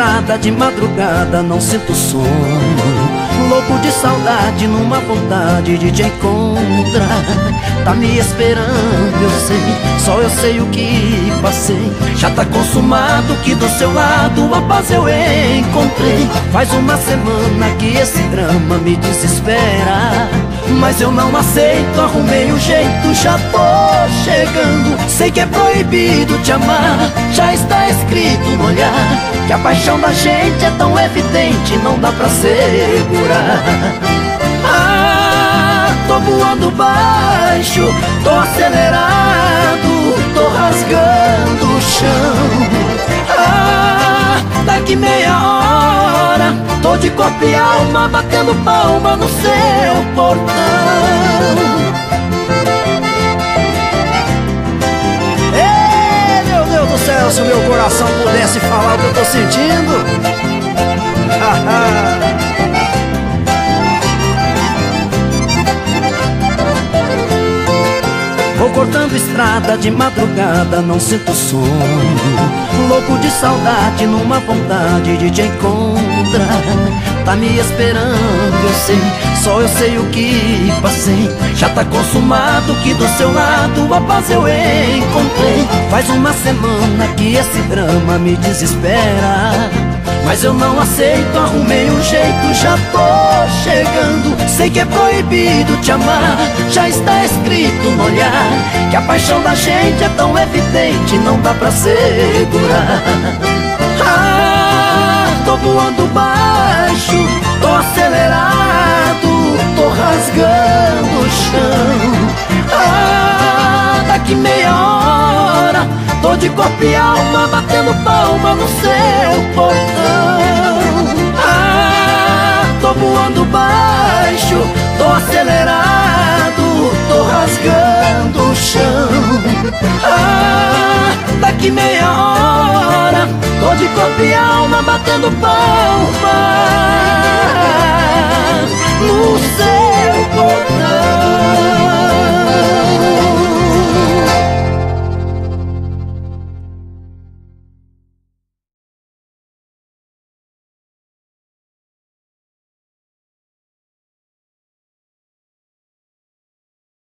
estrada de madrugada, não sinto sono. Louco de saudade, numa vontade de te encontrar. Tá me esperando, eu sei, só eu sei o que passei. Já tá consumado que do seu lado a paz eu encontrei. Faz uma semana que esse drama me desespera, mas eu não aceito, arrumei um jeito, já tô chegando. Sei que é proibido te amar, já está escrito no olhar, que a paixão da gente é tão evidente, não dá pra segurar. Ah, tô voando baixo, tô acelerado, tô rasgando o chão. Ah, daqui meia hora, tô de corpo e alma, batendo palma no seu portão. Ei, meu Deus do céu, se o meu coração pudesse falar o que eu tô sentindo. Vou cortando estrada de madrugada, não sinto sono. Louco de saudade, numa vontade de te encontrar. Tá me esperando, eu sei, só eu sei o que passei. Já tá consumado que do seu lado a paz eu encontrei. Faz uma semana que esse drama me desespera, mas eu não aceito, arrumei um jeito, já tô chegando. Sei que é proibido te amar, já está escrito no olhar, que a paixão da gente é tão evidente, não dá pra segurar. Ah, tô voando baixo, tô acelerado, tô rasgando o chão. Ah, daqui meia hora, tô de corpo e alma, batendo palma no seu portão. Ah, tô voando baixo, tô acelerado, tô rasgando o chão. Ah, daqui meia hora, tô de corpo e alma, batendo palma no seu